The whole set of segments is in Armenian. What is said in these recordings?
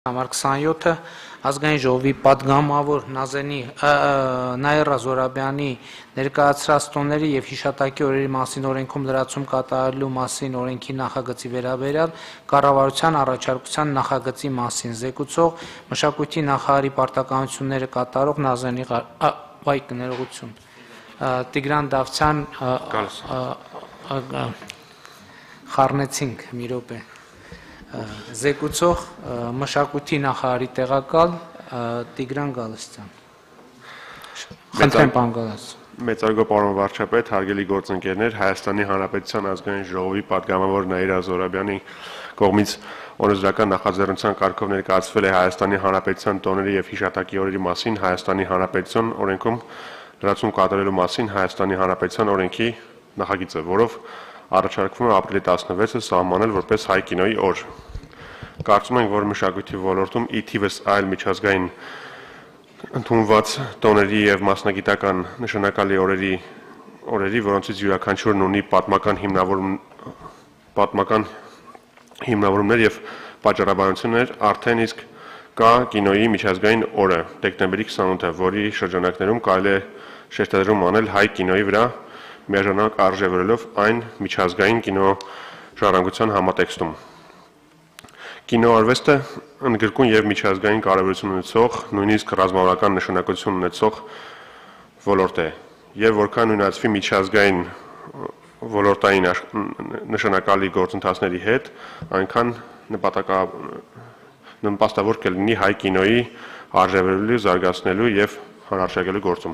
Համար 27-ը ազգային ժողովի պատգամավոր Նաիրա Զորաբյանի ներկայացրած տոների և հիշատակի օրերի մասին օրենքում լրացում կատարելու մասին օրենքի նախագծի վերաբերյալ կառավարության առաջարկության նախագծի մասին զեկուցող մշակույթի նախարարի պարտականությունները կատարող ներողություն Տիգրան Դավթյան խառնեցինք մի րոպե Զեկուցող մշակույթի նախարարի տեղակալ Տիգրան Գալստյան Խնդրեմ պարոն Գալստյան Մեծարգո պարոն վարչապետ, հարգելի գործընկերներ, Հայաստանի Հանրապետության ազգային ժողովի պատգամավոր Նաիրա Զորաբյանի կողմից օրենսդրական նախաձեռնության կարգով ներկայացվել է Հայաստանի Հանրապետության տոների և հիշատակի օրերի մասին Հայաստանի Հանրապետության օրենքում լրացում կատարելու մասին Հայաստանի Հանրապետության օրենքի նախագիծը, որով առաջարկվում է ապրիլի 16-ը սահմանել որպես հայ կինոյի օր։ Կարծում ենք, որ մշակույթի ոլորտում ի թիվս այլ միջազգային ընդունված տոների և մասնագիտական նշանակալի օրերի, որոնցից յուրաքանչյուրն ունի պատմական հիմնավորումներ և պատճառաբանություններ, արդեն իսկ կա կինոյի միջազգային օրը, դեկտեմբերի 28-ը, որի շրջանակներում կարելի է շեշտադրում անել հայ կինոյի վրա, միաժամանակ արժևորելով այն միջազգային կինոժառանգության համատեքստում։ Կինոարվեստը ընդգրկուն և միջազգային կարևորություն ունեցող, նույնիսկ ռազմավարական նշանակություն ունեցող ոլորտ է, և որքան նույնացվի միջազգային ոլորտային նշանակալի գործընթացների հետ, այնքան նպաստավոր կլինի հայ կինոյի արժևորելու, զարգացնելու և հանրարշակելու գործում։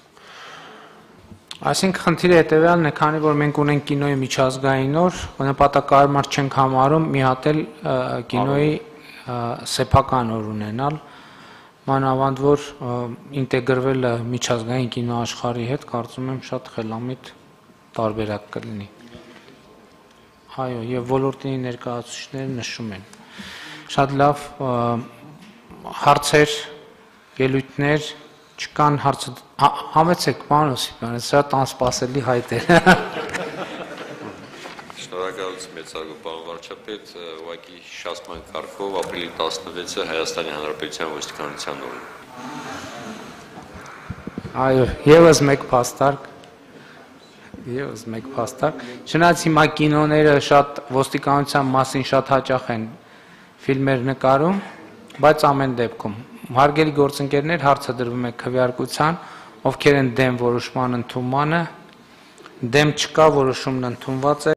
Այսինքն խնդիրը հետևյալն է, քանի որ մենք ունենք կինոյի միջազգային օր, նպատակարար չենք համարում մի հատ էլ կինոյի սեփական օր ունենալ, մանավանդ որ ինտեգրվելը միջազգային կինոաշխարհի հետ, կարծում եմ շատ խելամիտ տարբերակ կլինի։ Այո, եւ ոլորտի ներկայացուցիչները նշում են։ Շատ լավ հարցեր, ելույթներ չկան հարցը համեցեք պարոն Օսիպյան, շատ անսպասելի հայտ էր։ Շնորհակալություն մեծարգո պարոն վարչապետ, ուղղակի շարժման կարգով ապրիլի 16-ը Հայաստանի Հանրապետության ոստիկանության օրն է։ Այո, եւս մեկ փաստարկ։ Չնայած հիմա կինոները շատ ոստիկանության մասին շատ հաճախ են ֆիլմեր նկարում, բայց ամեն դեպքում հարգելի գործընկերներ, հարցը դրվում է քվեարկության, ովքեր են դեմ որոշման ընդունմանը, դեմ չկա, որոշումն ընդունված է։